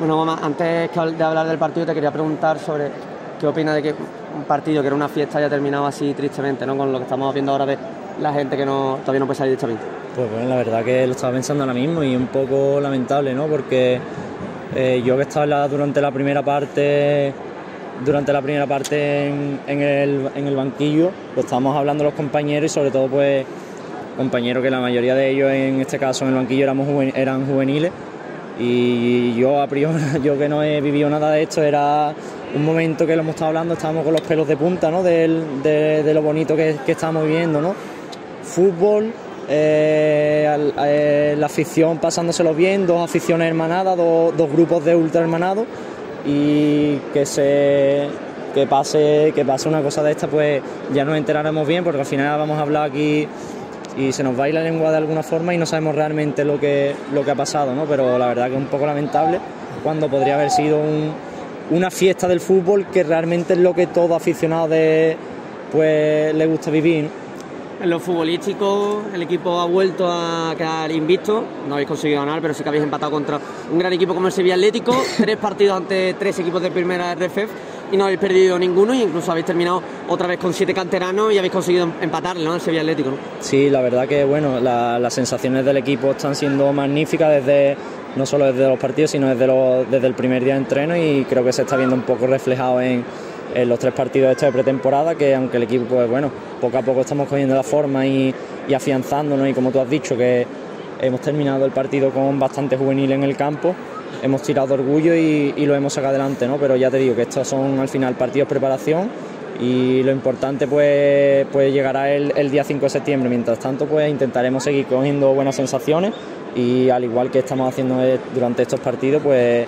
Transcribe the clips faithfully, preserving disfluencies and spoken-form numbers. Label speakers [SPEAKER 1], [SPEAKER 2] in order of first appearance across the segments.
[SPEAKER 1] Bueno, mamá, antes de hablar del partido te quería preguntar sobre qué opinas de que un partido que era una fiesta haya terminado así tristemente, ¿no? Con lo que estamos viendo ahora de la gente que no, todavía no puede salir de Chavín.
[SPEAKER 2] Pues bueno, la verdad que lo estaba pensando ahora mismo y un poco lamentable, ¿no? Porque eh, yo que estaba la, durante la primera parte durante la primera parte en, en, el, en el banquillo, lo estábamos hablando los compañeros y sobre todo pues compañeros que la mayoría de ellos en este caso en el banquillo éramos juven, eran juveniles. Y yo a priori, yo que no he vivido nada de esto, era un momento que lo hemos estado hablando, estábamos con los pelos de punta, ¿no? Del, de, de lo bonito que, que estamos viviendo, ¿no? Fútbol, eh, eh, la afición pasándoselo bien, dos aficiones hermanadas, dos, dos grupos de ultra hermanados, y que se que pase que pase una cosa de esta, pues ya nos enteraremos bien, porque al final vamos a hablar aquí y se nos va a ir la lengua de alguna forma y no sabemos realmente lo que, lo que ha pasado, ¿no? Pero la verdad que es un poco lamentable cuando podría haber sido un, una fiesta del fútbol, que realmente es lo que todo aficionado de, pues, le gusta vivir, ¿no?
[SPEAKER 1] En lo futbolístico, el equipo ha vuelto a quedar invicto, no habéis conseguido ganar, pero sí que habéis empatado contra un gran equipo como el Sevilla Atlético, tres partidos ante tres equipos de primera R F F y no habéis perdido ninguno, y incluso habéis terminado otra vez con siete canteranos y habéis conseguido empatarle, ¿no?, el Sevilla Atlético, ¿no?
[SPEAKER 2] Sí, la verdad que bueno, la, las sensaciones del equipo están siendo magníficas, desde no solo desde los partidos, sino desde, los, desde el primer día de entreno, y creo que se está viendo un poco reflejado en en los tres partidos estos de pretemporada, que aunque el equipo, pues bueno, poco a poco estamos cogiendo la forma y, y afianzándonos, y como tú has dicho, que hemos terminado el partido con bastante juvenil en el campo, hemos tirado de orgullo y, y lo hemos sacado adelante, ¿no? Pero ya te digo que estos son al final partidos de preparación, y lo importante pues, pues llegará el, el día cinco de septiembre. Mientras tanto, pues intentaremos seguir cogiendo buenas sensaciones, y al igual que estamos haciendo durante estos partidos, pues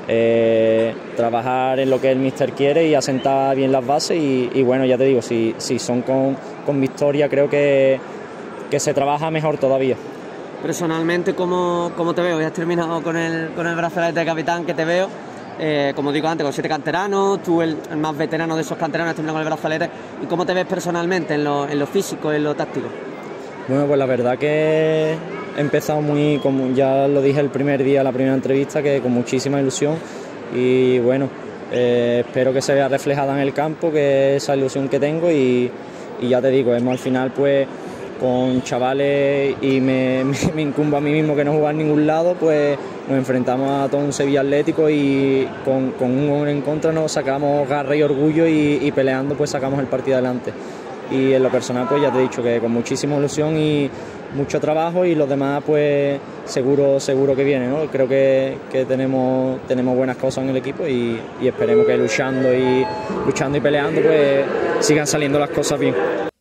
[SPEAKER 2] Eh, trabajar en lo que el míster quiere y asentar bien las bases, y, y bueno, ya te digo, si, si son con, con victoria, creo que, que se trabaja mejor todavía.
[SPEAKER 1] Personalmente, ¿cómo, cómo te veo? Ya has terminado con el, con el brazalete de capitán, que te veo, eh, como digo antes, con siete canteranos, tú el, el más veterano de esos canteranos, has terminado con el brazalete. ¿Y cómo te ves personalmente en lo, en lo físico, en lo táctico?
[SPEAKER 2] Bueno, pues la verdad que he empezado muy, como ya lo dije el primer día, la primera entrevista, que con muchísima ilusión, y bueno, eh, espero que se vea reflejada en el campo, que esa ilusión que tengo, y, y ya te digo, hemos al final pues con chavales, y me, me, me incumbo a mí mismo que no jugar en ningún lado, pues nos enfrentamos a todo un Sevilla Atlético, y con, con un gol en contra nos sacamos garra y orgullo, y, y peleando pues sacamos el partido adelante. Y en lo personal, pues ya te he dicho que con muchísima ilusión y mucho trabajo, y los demás pues seguro seguro que viene, ¿no? Creo que, que tenemos, tenemos buenas cosas en el equipo, y, y esperemos que luchando y luchando y peleando pues sigan saliendo las cosas bien.